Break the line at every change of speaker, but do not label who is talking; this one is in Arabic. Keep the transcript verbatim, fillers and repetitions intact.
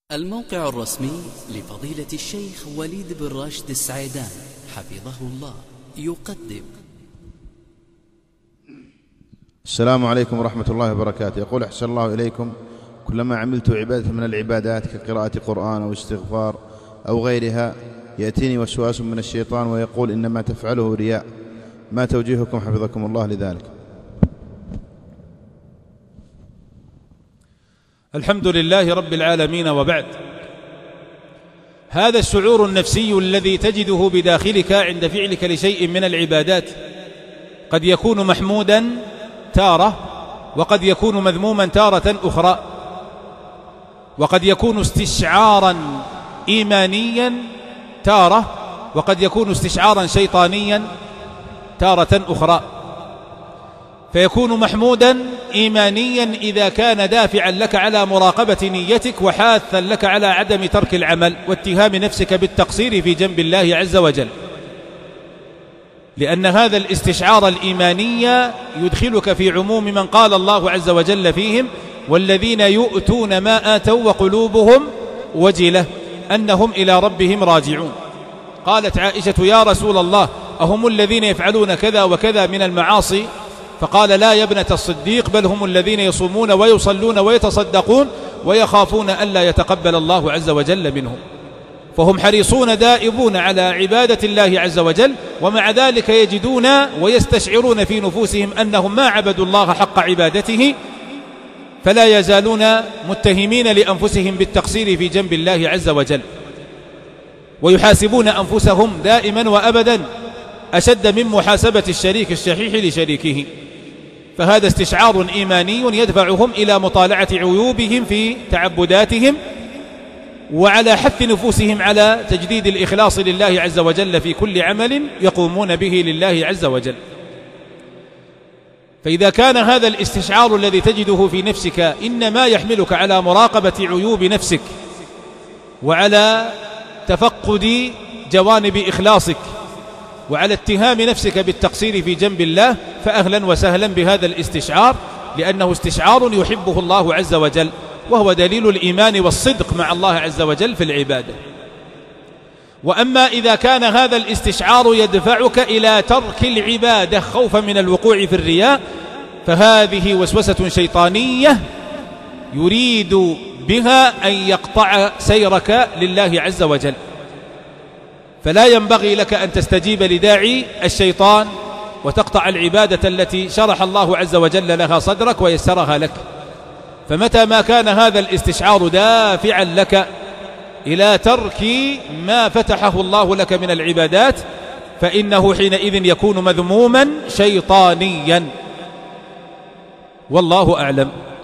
الموقع الرسمي لفضيلة الشيخ وليد بن راشد السعيدان حفظه الله يقدم.
السلام عليكم ورحمة الله وبركاته. يقول أحسن الله إليكم، كلما عملت عبادة من العبادات كقراءة قرآن أو استغفار أو غيرها يأتيني وسواس من الشيطان ويقول إنما تفعله رياء، ما توجيهكم حفظكم الله لذلك؟
الحمد لله رب العالمين، وبعد. هذا الشعور النفسي الذي تجده بداخلك عند فعلك لشيء من العبادات قد يكون محمودا تارة، وقد يكون مذموما تارة أخرى، وقد يكون استشعارا إيمانيا تارة، وقد يكون استشعارا شيطانيا تارة أخرى. فيكون محمودا إيمانيا إذا كان دافعا لك على مراقبة نيتك وحاثا لك على عدم ترك العمل واتهام نفسك بالتقصير في جنب الله عز وجل، لأن هذا الاستشعار الإيماني يدخلك في عموم من قال الله عز وجل فيهم: والذين يؤتون ما آتوا وقلوبهم وجلة أنهم إلى ربهم راجعون. قالت عائشة: يا رسول الله، أهم الذين يفعلون كذا وكذا من المعاصي؟ فقال: لا يا ابنة الصديق، بل هم الذين يصومون ويصلون ويتصدقون ويخافون ألا يتقبل الله عز وجل منهم. فهم حريصون دائبون على عبادة الله عز وجل، ومع ذلك يجدون ويستشعرون في نفوسهم أنهم ما عبدوا الله حق عبادته، فلا يزالون متهمين لأنفسهم بالتقصير في جنب الله عز وجل، ويحاسبون أنفسهم دائما وأبدا أشد من محاسبة الشريك الشحيح لشريكه. فهذا استشعار إيماني يدفعهم إلى مطالعة عيوبهم في تعبداتهم، وعلى حث نفوسهم على تجديد الإخلاص لله عز وجل في كل عمل يقومون به لله عز وجل. فإذا كان هذا الاستشعار الذي تجده في نفسك إنما يحملك على مراقبة عيوب نفسك وعلى تفقد جوانب إخلاصك وعلى اتهام نفسك بالتقصير في جنب الله، فأهلا وسهلا بهذا الاستشعار، لأنه استشعار يحبه الله عز وجل، وهو دليل الإيمان والصدق مع الله عز وجل في العبادة. وأما إذا كان هذا الاستشعار يدفعك إلى ترك العبادة خوفا من الوقوع في الرياء، فهذه وسوسة شيطانية يريد بها أن يقطع سيرك لله عز وجل. فلا ينبغي لك أن تستجيب لداعي الشيطان وتقطع العبادة التي شرح الله عز وجل لها صدرك ويسرها لك. فمتى ما كان هذا الاستشعار دافعا لك إلى ترك ما فتحه الله لك من العبادات، فإنه حينئذ يكون مذموما شيطانيا، والله أعلم.